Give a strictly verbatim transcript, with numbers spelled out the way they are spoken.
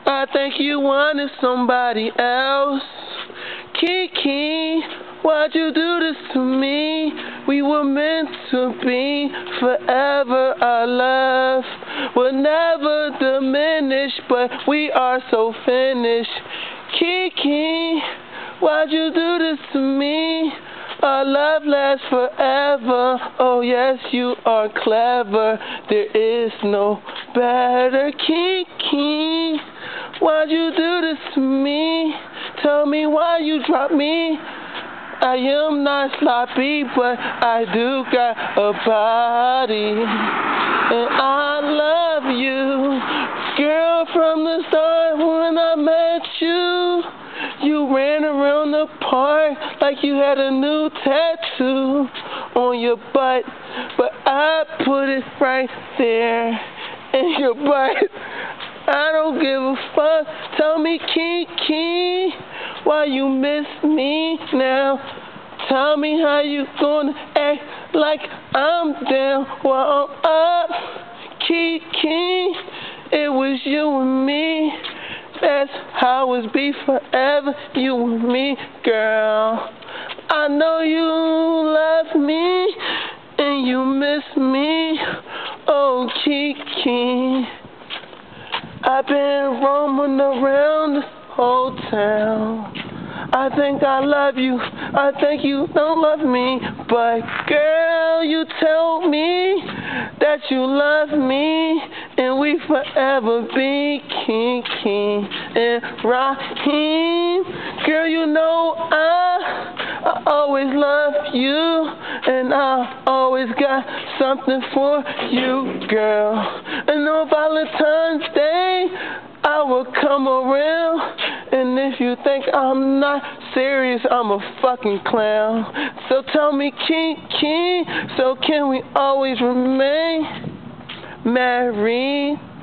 I think you wanted somebody else. Kiki, why'd you do this to me? We were meant to be forever. Our love will never diminish, but we are so finished. Kiki, why'd you do this to me? Our love lasts forever. Oh yes, you are clever. There is no better. Kiki, why'd you do this to me? Tell me why you dropped me. I am not sloppy, but I do got a body, and I love you, girl. From the start when I met you, you ran around the park like you had a new tattoo on your butt, but I put it right there in your butt. I don't give a fuck. Tell me, Kiki, why you miss me now? Tell me how you gonna act like I'm down while I'm up. Kiki, it was you and me. That's how it's be forever, you and me, girl. I know you love me and you miss me. Oh, Kiki, I've been roaming around this whole town. I think I love you, I think you don't love me, but girl, you tell me that you love me, and we forever be Kiki and Raheem. Girl, you know I, I always love you, and I always got something for you, girl. And on Valentine's Day, I will come around, and if you think I'm not serious, I'm a fucking clown. So tell me, Kiki, so can we always remain married?